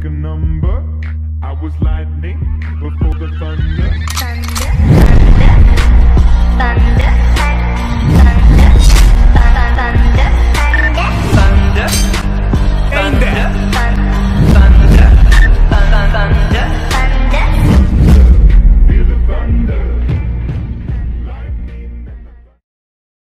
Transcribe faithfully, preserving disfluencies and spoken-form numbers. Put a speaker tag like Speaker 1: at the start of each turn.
Speaker 1: make a number. I was lightning before the thunder.